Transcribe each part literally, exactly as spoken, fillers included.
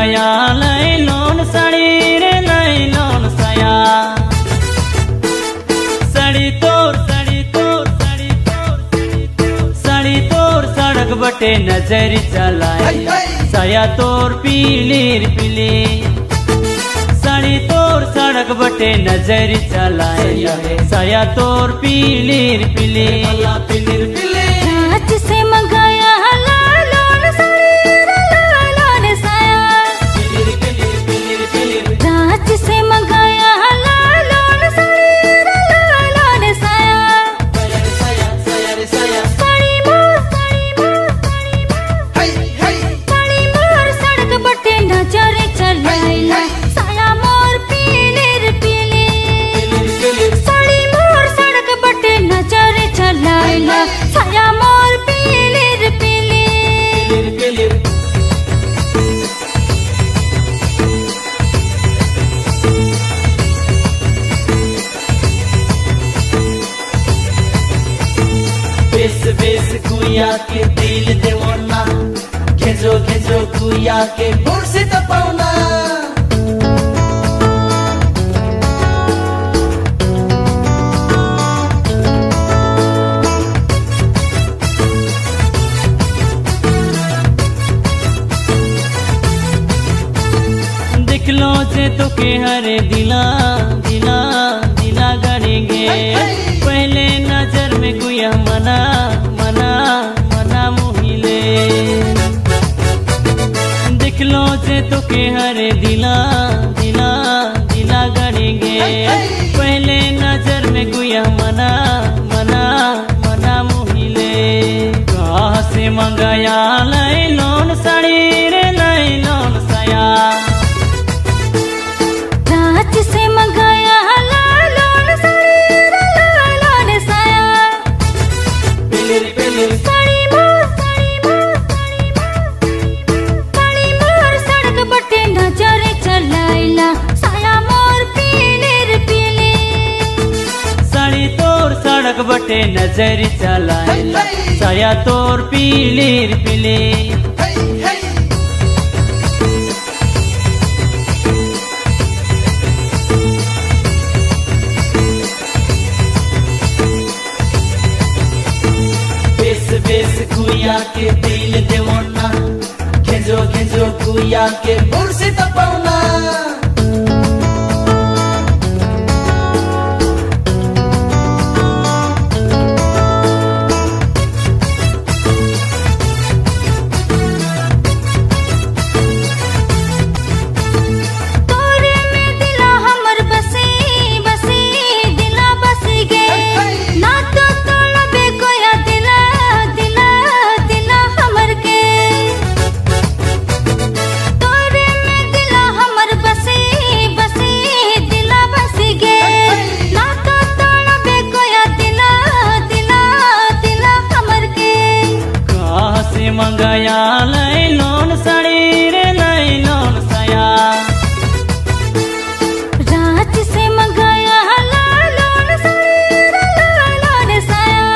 मंगाया लाइलोन साड़ी रे लाइलोन साया। साड़ी तोर साड़ी तोर साड़ी तोर साड़ी तोर सड़क बटे नजर चलाए। साया तोर पीली पीली साड़ी तोर सड़क बटे नजर चलाए। साया तोर पीली पीली रात से मंगाया लाइलोन साड़ी रे लाइलोन साया। रात से मंगाया लाइलोन साड़ी रे लाइलोन साया। साड़ी मोर साड़ी मोर साड़ी मोर सड़क बटे नजर चलाइला। साया मोर पीली पीली साड़ी मोर सड़क बटे नजर चलाइला। साया मोर पीली पीली बेस बेस कुया के दिल देवना घेजो घेजो कुया के भोर से तपाउना। दिखलो से तो के हरे दिला दिला दिला करेंगे। पहले नजर में कुया मना मना मना मोहिले। दिखलो से तो के हरे दिला दिला दिला करेंगे। पहले नजर में कुया मना मना मना मोहिले। कहाँ से मंगाया लाइलोन साड़ी रे लाइलोन साया। रात से मंगाया लाइलोन साड़ी रे लाइलोन साया। साड़ी मोर साड़ी मोर साड़ी मोर सड़क बटे नजर चलाइला। साया मोर पीली पीली साड़ी तोर सड़क बटे नजर चलाइला। साया तोर पीली पीली बेस बेस कुया के दिल देवना घेजो घेजो कुया के भोर से तपाउना। तोरे में दिला हमर बसी बसी दिला बसी गे। ना तो तोलबे कोया दिला दिला दिला हमर के। तोरे में दिला हमर बसी बसी दिला बसी गे। ना तो तोलबे कोया दिला दिला दिला हमर के। कहाँ से मंगाया लाइलोन साड़ी रे लाइलोन साया। रात से मंगाया लाइलोन साड़ी रे लाइलोन साया।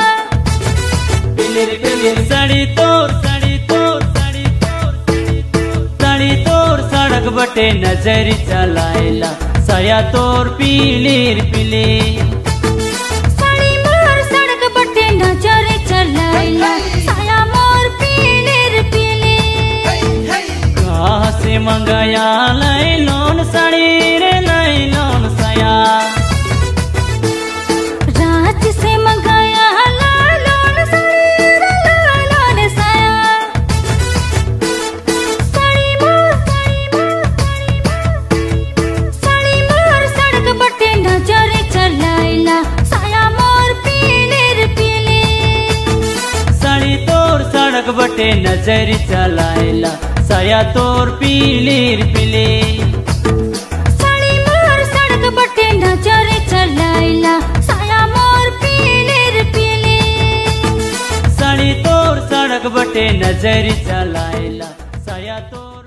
साड़ी तोर साड़ी तोर साड़ी तोर साड़ी तोर सड़क बटे नजर चलाइला। साया तोर पीली पीली साड़ी मोर सड़क बटे नजर चलाइला। साया मोर पीली पीली कहाँ से मंगाया लाइलोन साड़ी रे लाइलोन साया। रात से मंगाया लाइलोन साड़ी रे लाइलोन साया। साड़ी मोर साड़ी मोर साड़ी मोर सड़क बटे नजर चलाइला। साया मोर पीली पीली साड़ी तोर सड़क बटे नजर चलाइला। साया तोर पीली पीली साड़ी मोर सड़क बटे नजर चलाइला। साया मोर पीली पीली साड़ी तोर सड़क बटे नजर चलाइला। साया तोर